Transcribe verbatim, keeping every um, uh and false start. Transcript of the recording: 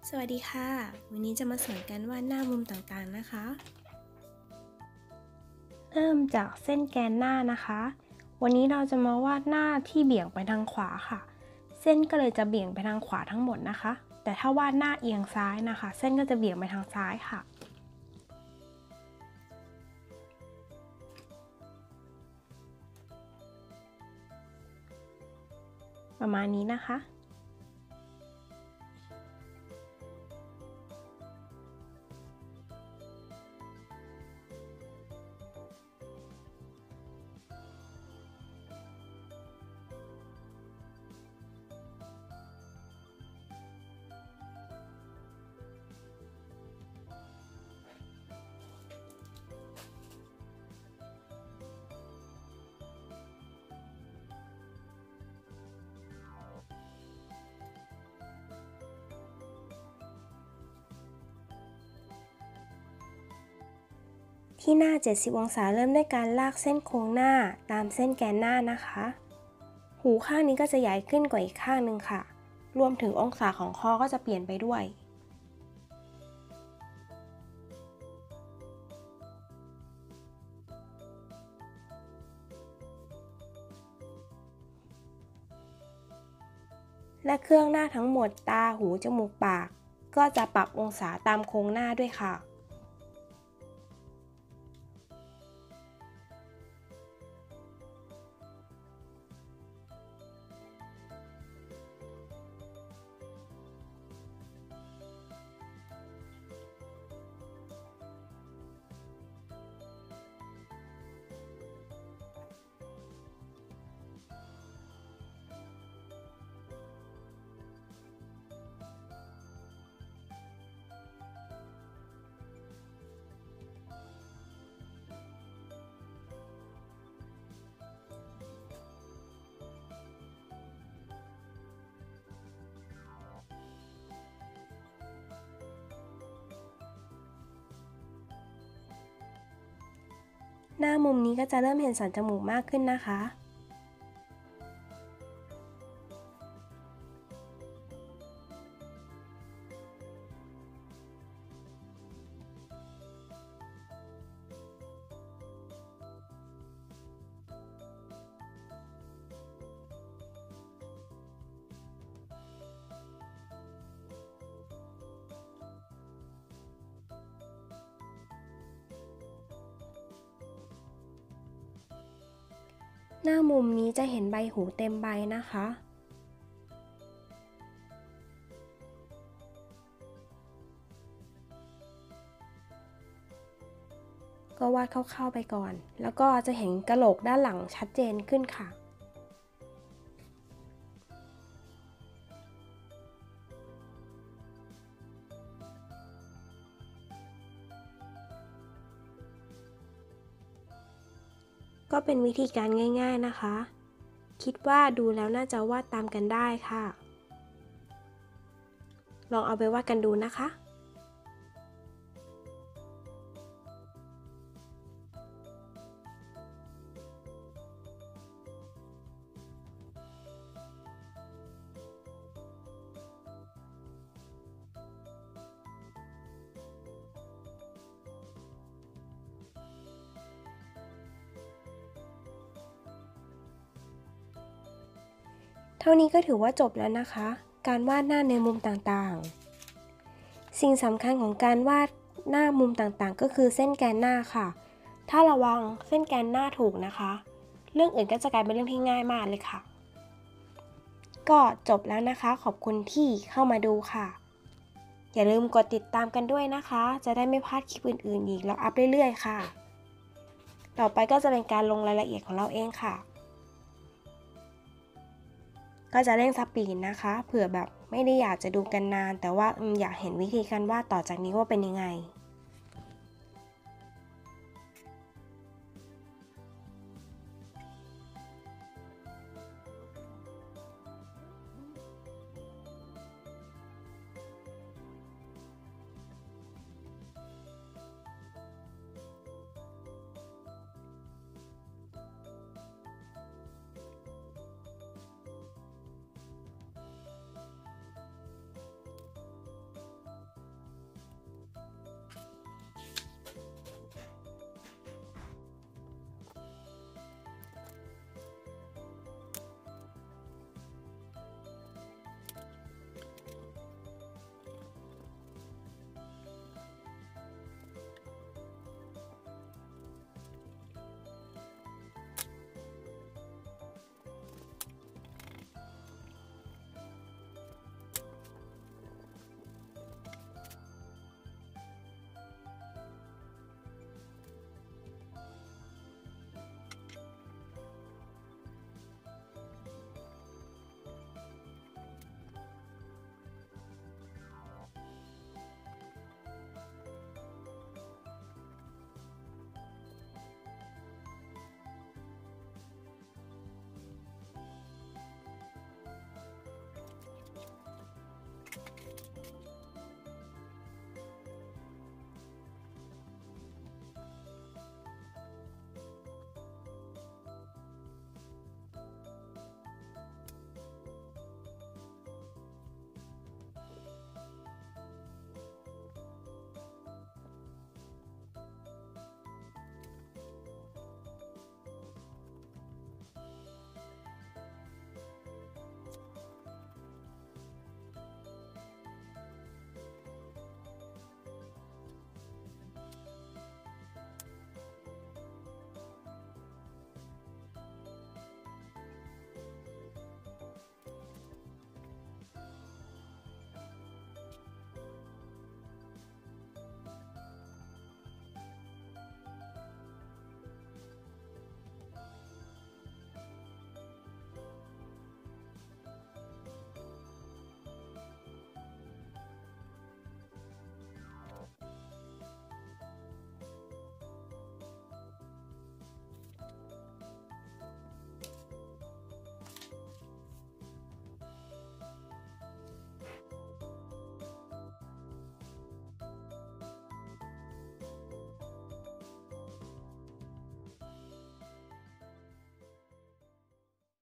สวัสดีค่ะวันนี้จะมาสอนกันวาดหน้ามุมต่างๆนะคะเริ่มจากเส้นแกนหน้านะคะวันนี้เราจะมาวาดหน้าที่เบี่ยงไปทางขวาค่ะเส้นก็เลยจะเบี่ยงไปทางขวาทั้งหมดนะคะแต่ถ้าวาดหน้าเอียงซ้ายนะคะเส้นก็จะเบี่ยงไปทางซ้ายค่ะประมาณนี้นะคะที่หน้าเจ็ดสิบองศาเริ่มด้วยการลากเส้นโค้งหน้าตามเส้นแกนหน้านะคะหูข้างนี้ก็จะใหญ่ขึ้นกว่าอีกข้างหนึ่งค่ะรวมถึงองศาของคอก็จะเปลี่ยนไปด้วยและเครื่องหน้าทั้งหมดตาหูจมูกปากก็จะปรับองศาตามโครงหน้าด้วยค่ะหน้ามุมนี้ก็จะเริ่มเห็นสันจมูกมากขึ้นนะคะหน้ามุมนี้จะเห็นใบหูเต็มใบนะคะก็วาดคร่าวๆไปก่อนแล้วก็จะเห็นกะโหลกด้านหลังชัดเจนขึ้นค่ะก็เป็นวิธีการง่ายๆนะคะคิดว่าดูแล้วน่าจะวาดตามกันได้ค่ะลองเอาไปวาดกันดูนะคะเท่านี้ก็ถือว่าจบแล้วนะคะการวาดหน้าในมุมต่างๆสิ่งสำคัญของการวาดหน้ามุมต่างๆก็คือเส้นแกนหน้าค่ะถ้าระวังเส้นแกนหน้าถูกนะคะเรื่องอื่นก็จะกลายเป็นเรื่องที่ง่ายมากเลยค่ะก็จบแล้วนะคะขอบคุณที่เข้ามาดูค่ะอย่าลืมกดติดตามกันด้วยนะคะจะได้ไม่พลาดคลิปอื่นๆอีกเราอัพเรื่อยๆค่ะต่อไปก็จะเป็นการลงรายละเอียดของเราเองค่ะก็จะเร่งสปีดนะคะเผื่อแบบไม่ได้อยากจะดูกันนานแต่ว่าอยากเห็นวิธีการวาดต่อจากนี้ว่าเป็นยังไง